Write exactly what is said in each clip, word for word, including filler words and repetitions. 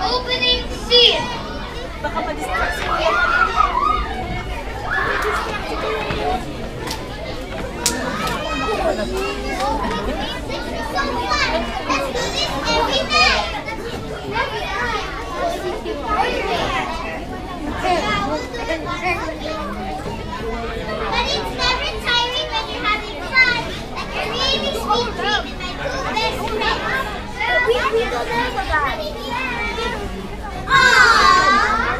Opening scene. Baka ma-distract siya. But it's never tiring when you're having fun. Like a really sweet dream in my two best friends. We we don't know about it. Aww.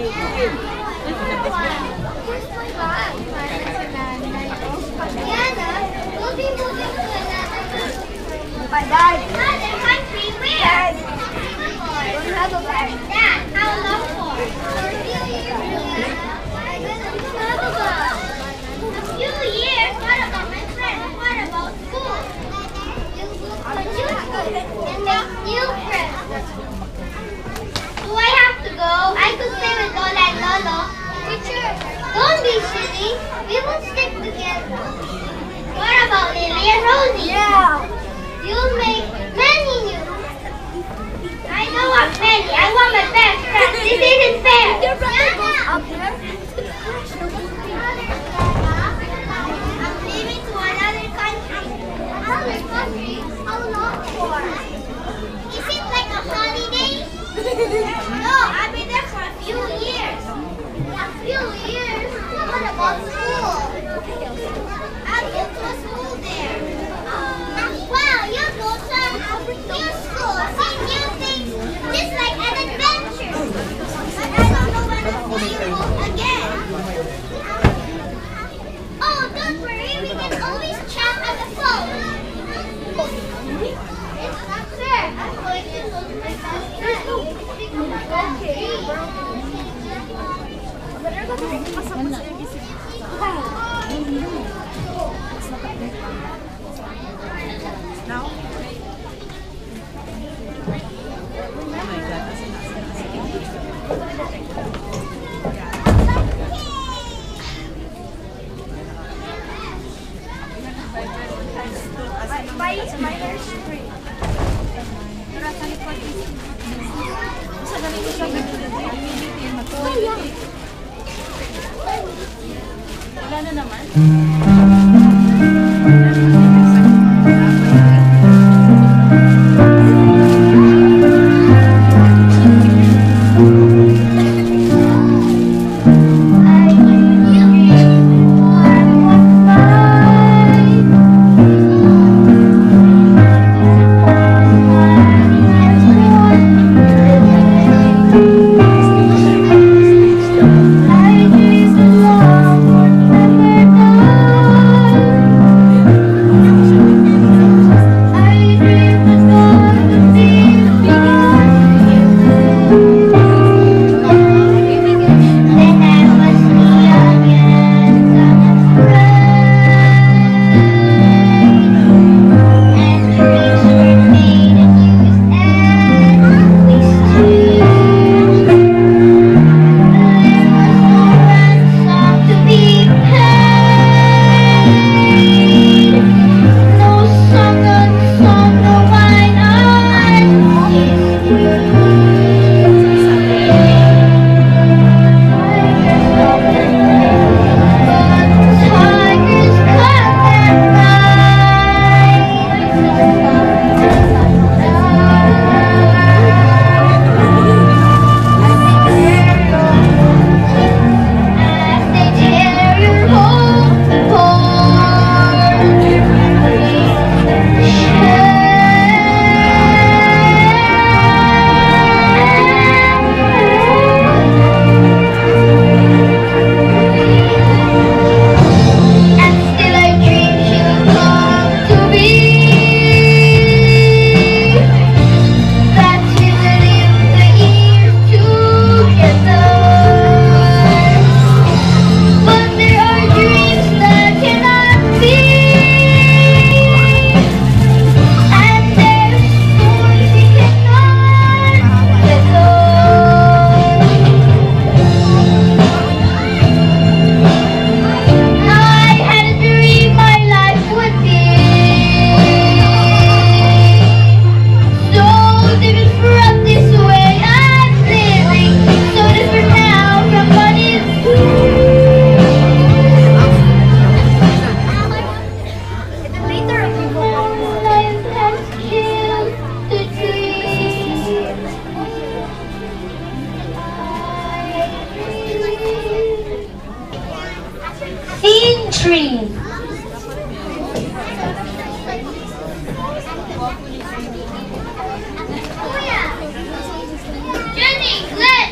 Diana, we'll be moving to another country. My dad. Another country where? Another bag. Dad, how long for? For a few years. A few years? What about my friends? What about school? But you and make new friends. Do I have to go? I could stay with Lola and Lolo. Teacher, don't be silly. We will stick together. What about Lily and Rosie? Yeah. You'll make many new. I know I'm many. I want my best friend. This isn't fair. Your brother goes up there. I'm leaving to another country. Another country? How long for? Is it like a holiday? No, I'll be there for a few years. A few years? What about school? I'll go to a school there. Wow, you go to a new school, see new things, just like an adventure. But I don't know when I'll see you again. Oh, don't worry, we can always chat on the phone. It's not fair. I'm going to go to my best friend. Okay. Bener ka din kasama sa A B C. Now? Oh my God, nasa nasa My my hair's straight. Pero sa likod is sa ganito siya humidity and humidity. Wala na naman. I Oh yeah. Jenny, Glenn.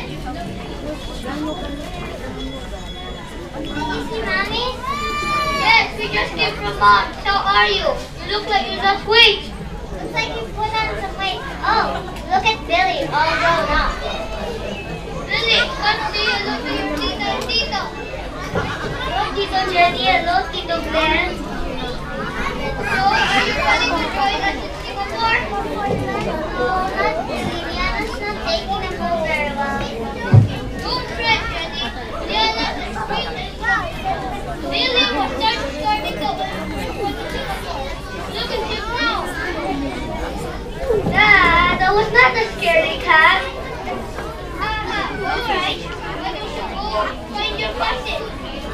Did you see Mommy? Yes, we just came from Mom. How are you? You look like you lost weight. Looks like you put on some weight. Oh, look at Billy, all grown up. Billy, come say hello to your tita and tito. Hello, Tito Jenny. Hello, Tito Glenn. So, are you planning to join us in Singapore? No, not really. Liana's not taking the boat very well. Don't fret, Jenny. Liana's is sweet and soft. Billy was just starting to go to Singapore. Look at him now. Dad, that was not a scary cat. Haha, alright. Then you should go find your cousin.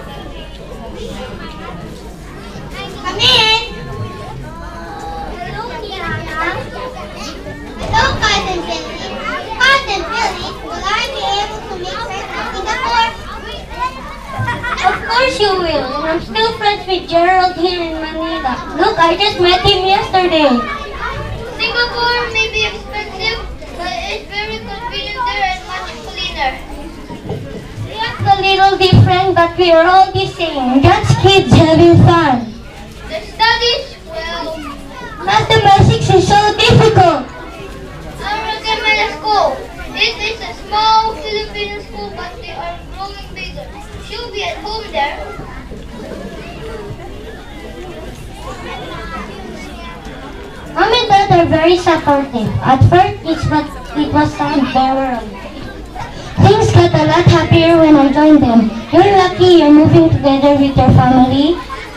Come in. Hello, Liana. Hello, Cousin Billy. Cousin Billy, will I be able to make friends in Singapore? Of course you will. And I'm still friends with Gerald here in Manila. Look, I just met him yesterday. Singapore may be expensive, but it's very convenient there and much cleaner. It's a little different, but we are all the same. Just kids having fun. The studies, well... Mathematics is so difficult. I'll recommend a school. It is a small Filipino school, but they are growing bigger. She'll be at home there. Mom and Dad are very supportive. At first, it was, it was unbearable. Things got a lot happier when I joined them. You're lucky you're moving together with your family.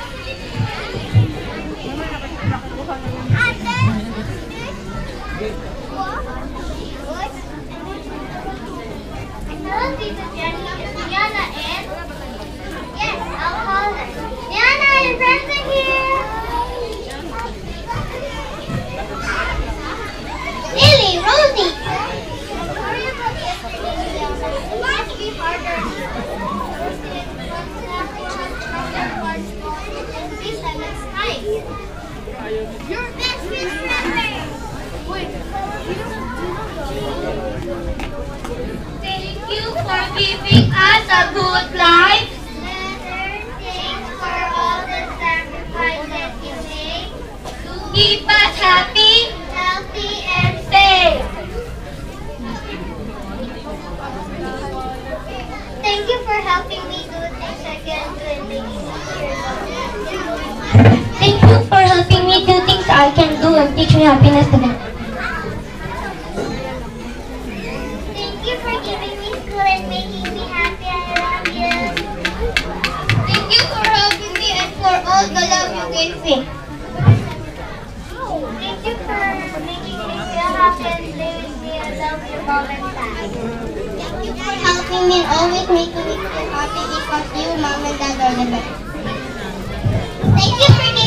Hello, Tita Jenny. Is Liana in? Yes, I'll call her. Liana, your friends are here. Lily, Rosie. Sorry about yesterday, Liana. It might be harder. Please have next time. Your best remember. Wait. Thank you for giving us a good life. Leonard, thanks for all the sacrifices you made to keep us happy, healthy, and safe. Thank you for helping me do things I can't do and making me cheerful. Thank you for helping me do things I can do and teach me happiness today. Thank you for giving me school and making me happy. I love you. Thank you for helping me and for all the love you gave me. Thank you for making me feel happy and play with me. I love you, Mom and Dad. Thank you for helping me and always making me feel happy because you, Mom and Dad are the best. Thank you for